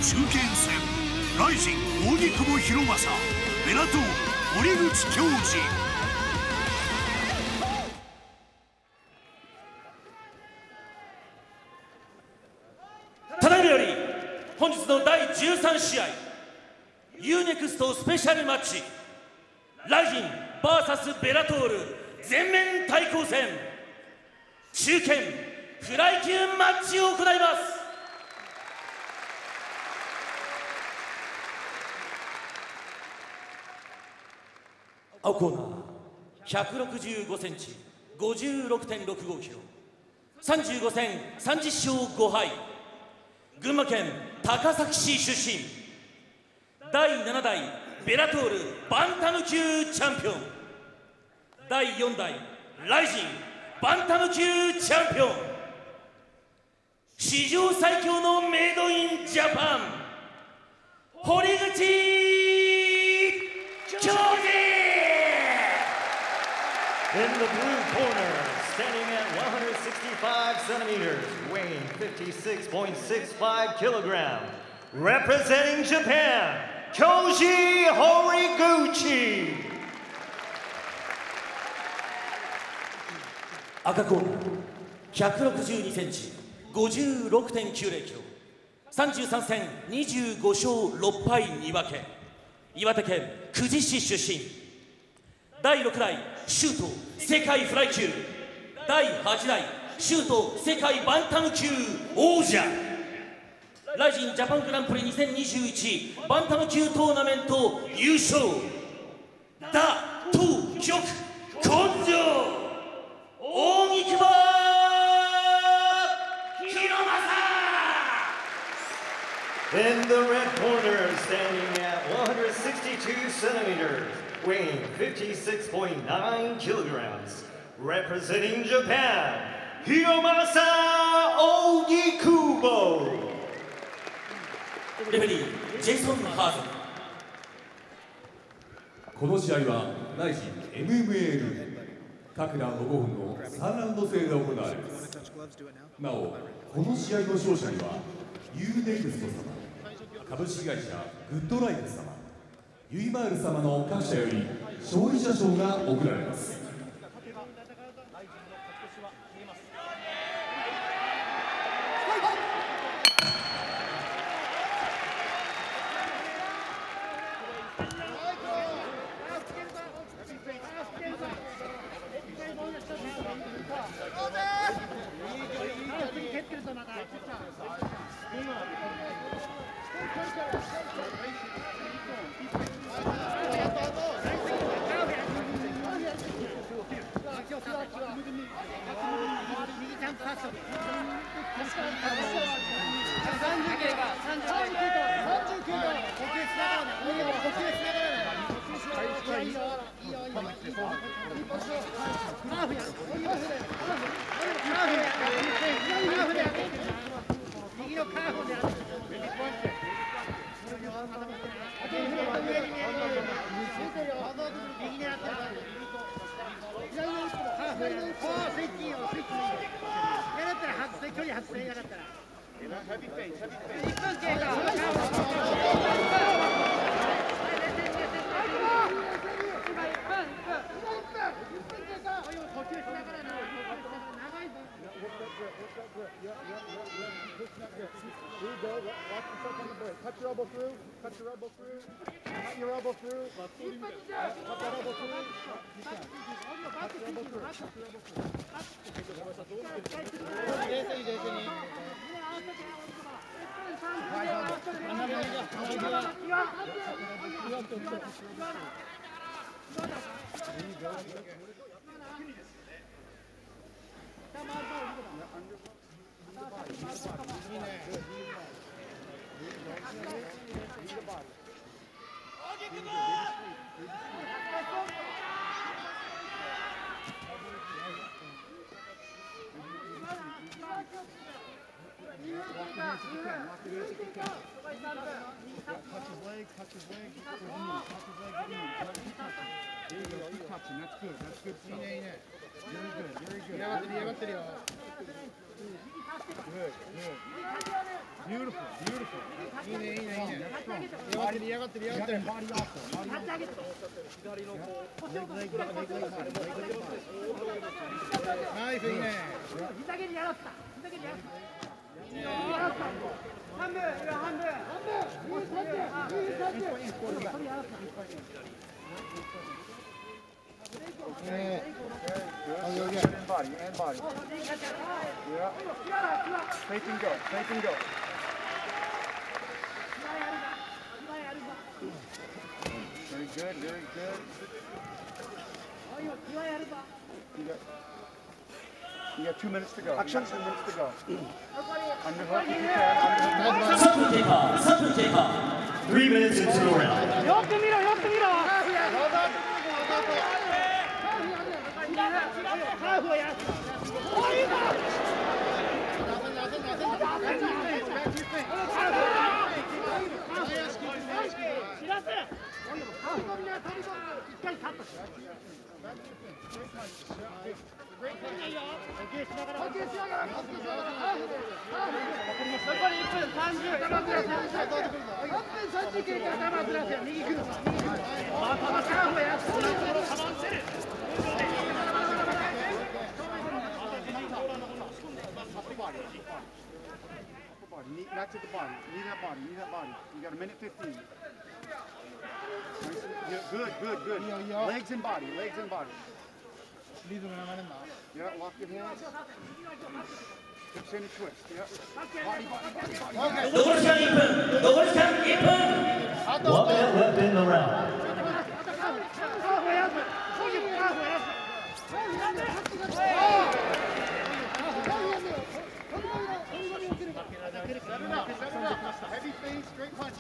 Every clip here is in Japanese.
中堅戦ライジン扇久保博正ベラトール堀口恭司。 ただいまより本日の第13試合 UNEXT スペシャルマッチライジン VS ベラトール全面対抗戦中堅フライ級マッチを行います。青コーナー165センチ 56.65 キロ35戦30勝5敗群馬県高崎市出身第7代ベラトールバンタム級チャンピオン第4代ライジンバンタム級チャンピオン史上最強のメイドインジャパン堀口恭司。 In the blue corner, standing at 165 centimeters, weighing 56.65 kilograms, representing Japan, Koji Horiguchi. 赤コーナー162センチ 56.90 キロ33戦25勝6敗2分け岩手県久慈市出身第6代シュート世界フライ級第8代シュート世界バンタム級王者ライジンジャパングランプリ2021バンタム級トーナメント優勝打闘極根性扇久保博正。 In the red corner, standing at 162 centimeters, weighing 56.9 kilograms, representing Japan, Hiromasa Ogikubo. レフェリージェイソン・ハーズン。 この試合はライジン MMA ルール各ラウンド5分の3ラウンド制で行われます。なおこの試合の勝者には UNEXT 様株式会社グッドライフ様ユイマール様の各社より勝利者賞が贈られます。 Cut your elbow through. Cut your elbow through. Cut your elbow through. Cut your elbow through. Cut your elbow through. Cut your elbow Touch his leg, touch his leg, touch his knee, touch his leg, get knee. There you go, keep touching, that's good, that's good stuff. Very good, very good. Beautiful, beautiful. いいね、いいね、いいね。嫌がってる、嫌がってる。立ち上げて。左のこう。ナイス、いいね。膝蹴りやらった。膝蹴りやらった。半分、半分。Okay. And body, and body. Yeah. Take and go, take and go. Very good, very good. You got 2 minutes to go. Action. 2 minutes to go. Underhook if you can. Underhook. 3 minutes into the round. よく見ろ、よく見ろ。ハーフをやる。Back to the body. Knee that body. Knee that body. You got 1 minute 15. Nice. Good, good, good. Legs and body. Legs and body. Yeah, lock your hands. Hips in a twist. Yeah. Body, body, body, body. Okay. 残り時間1分。残り時間1分。 1 minute left in the round. Heavy face, straight punch.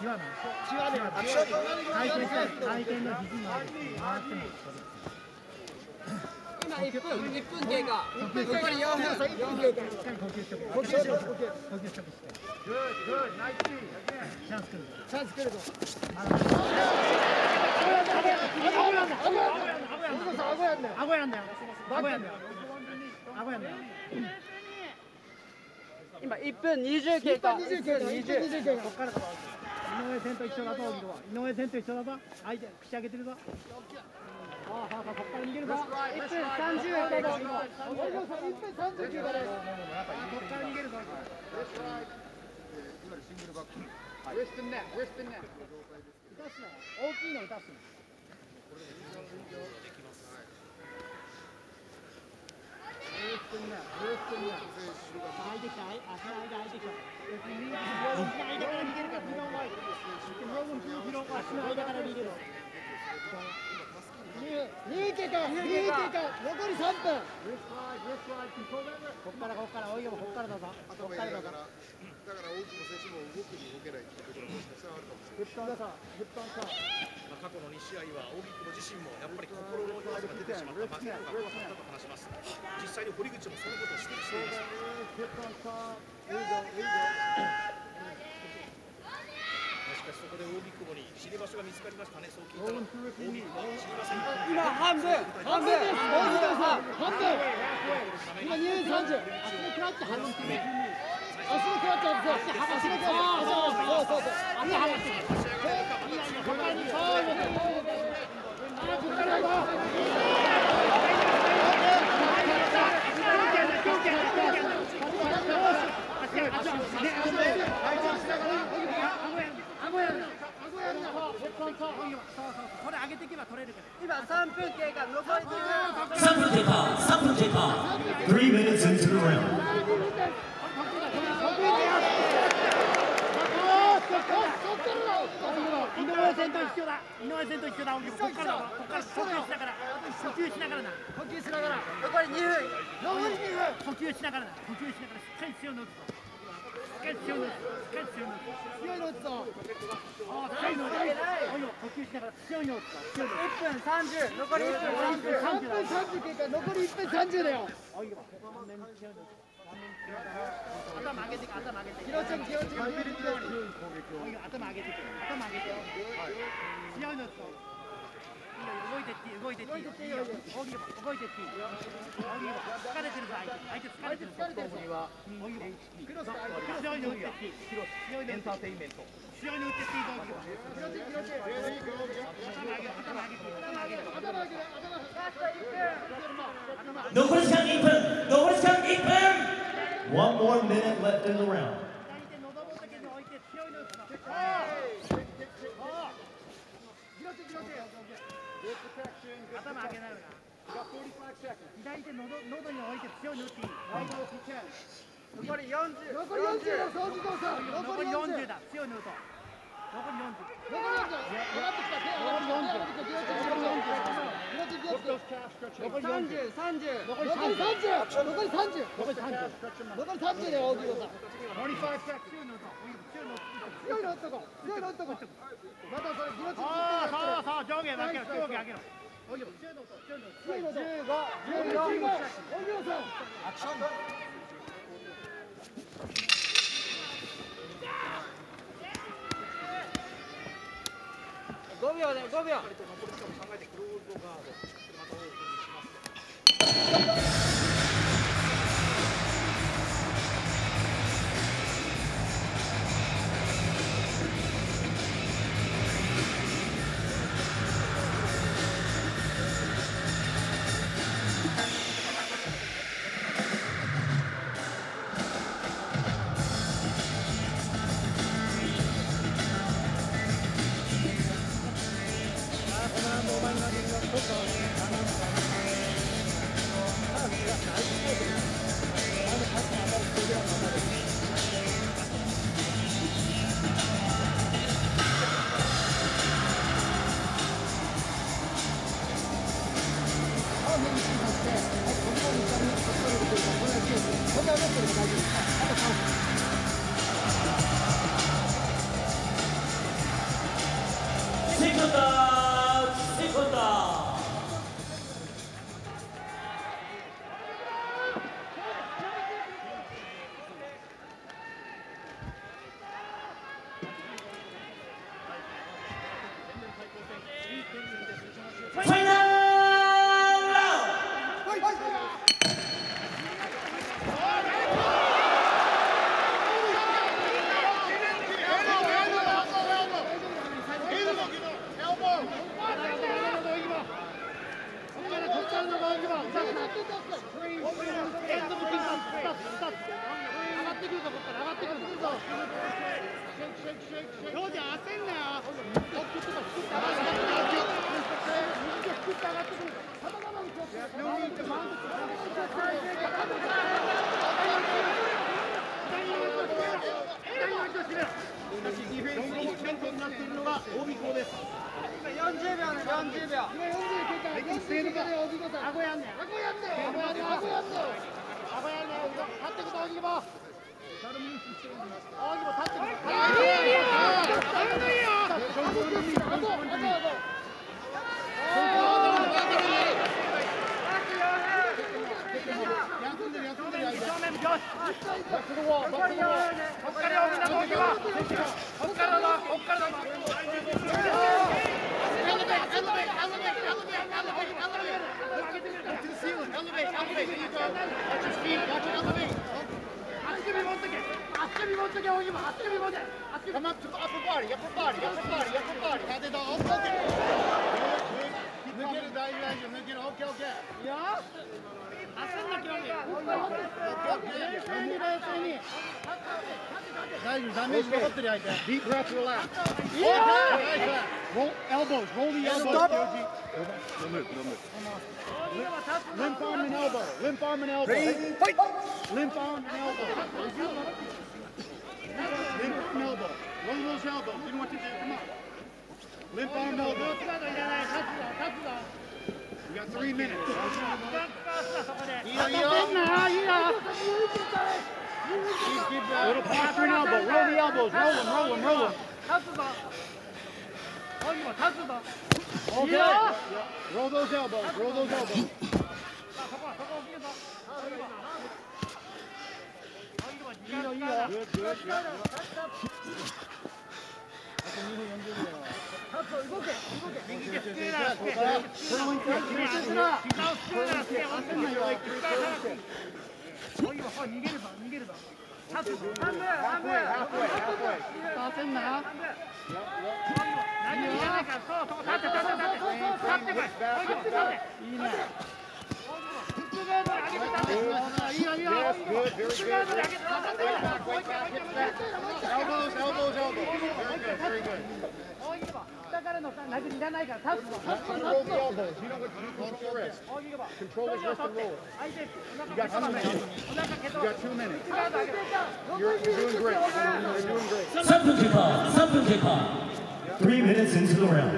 回転の肘のある回っても今1分経過。残り4分。 しっかり呼吸して呼吸してチャンス来るチャンス来るぞ。 顎やんだよ今1分20経過。 こっから井上戦と一緒だぞ、井上戦と一緒だぞ。相手口開けてるぞ。こっから逃げるぞ。 1分30やけど。 こっから逃げるぞ。大きいの打たすの。 だから多くの選手も動くに動けないというところもたくさんあるかもしれない。 過去の2試合は荻久保自身もやっぱり心の弱さが出てしまった負けが怖かったと話します。実際に堀口もそのことを指摘していました。しかしそこで荻久保に知り場所が見つかりましたね。そう聞いたら荻久保知りません。 今半分。 今2分30。足のクラッチ外してね。足のクラッチ外して。そう。足離して。 これ上げていけば取れるから。 今3分経過。残り 3分経過3分経過。 3 minutes into the round. 井上戦と一緒だ。こっから呼吸しながらな。 残り2分。 呼吸しながらしっかり強いの打つぞ。強いの打つぞ。呼吸しながら強いの打つぞ。 1分30。残り1分30。 3分30経過。残り1分30だよ。 頭上げて。 頭上げて。強いの打つぞ。動いてっていい。 疲れてるぞ。相手疲れてるぞ。 クロス相手。 強いの打ってっていい。エンターテインメント。強いの打ってっていい。 残り時間1分。 1 more minute left in the round. 頭上げないよな。左手喉に置いて強いの打っていい。 残り40。 残り40だ。掃除動作。 残り40だ。強いの打とう。残り40。 上がってきた。 残り30。 残り30だよ、大木さん。強いの打っとこう。またそれ、ギロチン。 そう、上下上げろ。強いの。 15。大木さん。アクション。 5秒で5秒。 っているのが帯広です。 40秒ね、40秒。 今40いけた。顎やんねん。顎やんねん。立ってくと荻窪。荻窪立ってく。Come up to upper body, upper body, upper body, upper body. Hadi daha okay. Nugget it, nugget, okay, okay. Ya. Aslında gördüm. Guys, you're damage残ってる相手. Deep breath, relax. Roll elbows, roll the elbows. Don't move, don't move. Limp arm and elbow, limp arm and elbow. Fight! Limp arm and elbow. Limp arm elbow. Roll those elbows. You know what to do. Come on. Limp arm elbow. You got 3 minutes. Little posture and elbow. Roll the elbows. Roll them, roll them, roll them. Okay. Roll those elbows. Roll those elbows. Good, good. Good, very good. Elbows, elbows, elbows. Very good, very good. Control the elbows. You know what to do. Control the wrist. Control his wrist and roll it. You got 2 minutes. You got 2 minutes. You're doing great. You're doing great. 3分経過。3分経過。 3 minutes into the round.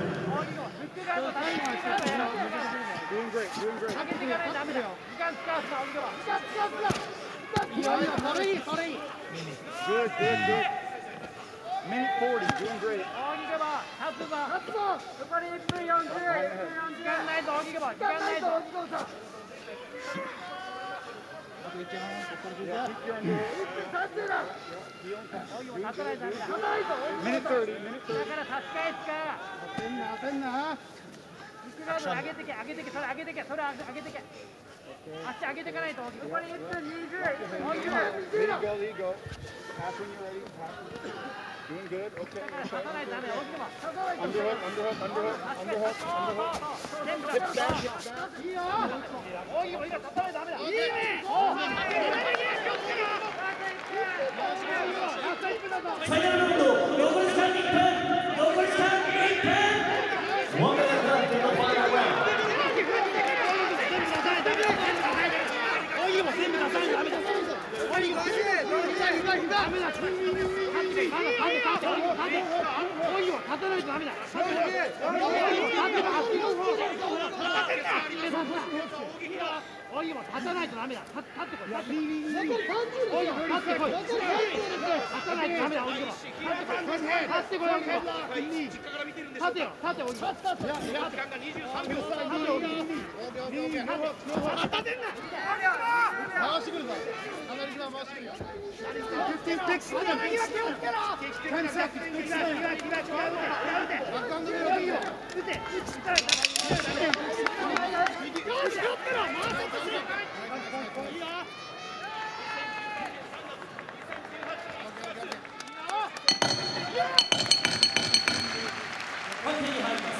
Doing great, doing great. Good, good, good. Minute 40, doing great. Minute 30, minute 30. 上げてけ、上げてけ、それ上げてけ、それ上げてけ。足上げていかないと。残り1分20。 There you go, there you go. Pass when you're ready. Pass. Doing good. Okay. Underhook, underhook, underhook, underhook, underhook. Hip back, hip back. ファイナルラウンド、残り時間1分。残り時間1分。 1 minute left in the final round. 立たないとダメだ。立ってこい。立ってこい。立たないとダメだ。立ってこい。立てよ。立てよ。 時間が23秒。 立てんな。 回してくるぞ。離れ際回してくるよ。10 seconds. 判定に入ります。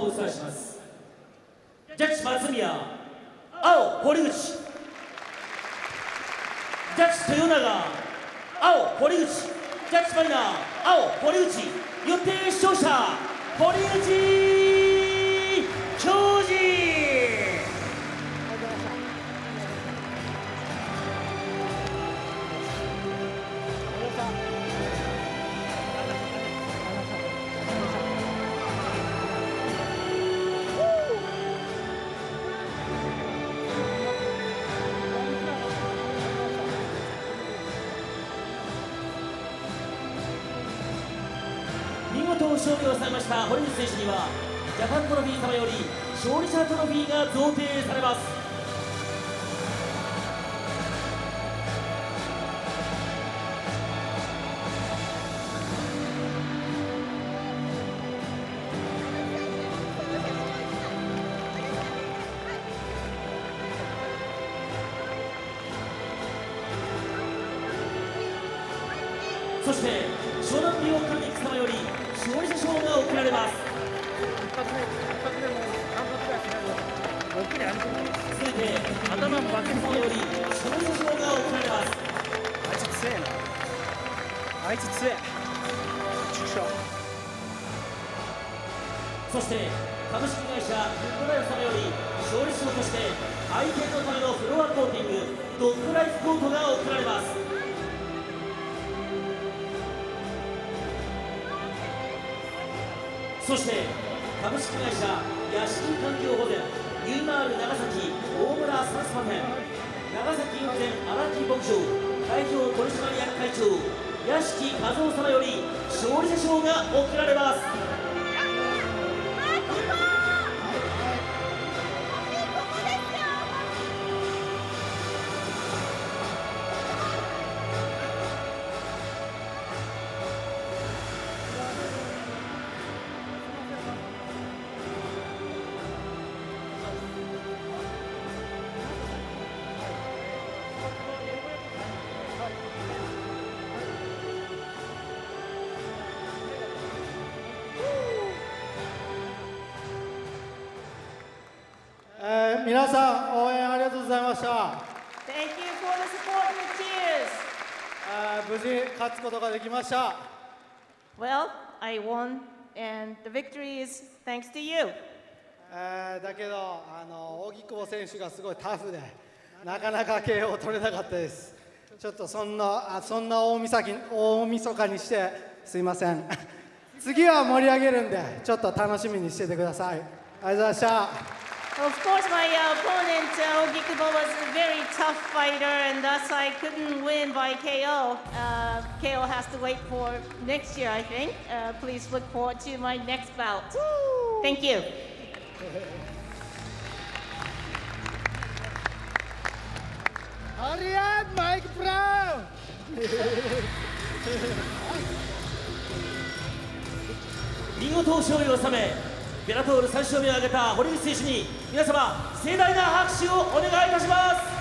お伝えします。ジャッジ松宮、青堀口、ジャッジ豊永、青堀口、ジャッジマリナー、青堀口、予定勝者堀口恭司。見事勝利を収めました堀口選手にはジャパントロフィー様より勝利者トロフィーが贈呈されます。そして湘南美容クリニック様より勝利者賞が贈られます。続いて頭もバケツ様より勝利者賞が贈られます。 あいつ強えな。あいつ強え。 そして株式会社グッドライフ様より勝利賞として愛犬のためのフロアコーティングドッグライフコートが贈られます。そして株式会社屋敷環境保全ユーマール長崎大村サンスパ店長崎雲仙荒木牧場代表取締役会長屋敷和夫様より勝利者賞が贈られます。 皆さん応援ありがとうございました。 Thank you for the support and the cheers. 無事勝つことができました。 Well, I won, and the victory is thanks to you. だけど荻久保選手がすごいタフでなかなか KO 取れなかったです。ちょっとそんな大晦日にしてすいません。次は盛り上げるんでちょっと楽しみにしててください。ありがとうございました。 Of course, my opponent, Ogikubo, was a very tough fighter, and thus I couldn't win by KO. KO has to wait for next year, I think. Please look forward to my next bout. Thank you. Hurry up, Mike Brown! 見事勝利を収めベラトール3勝目を挙げた堀口選手に皆様盛大な拍手をお願いいたします。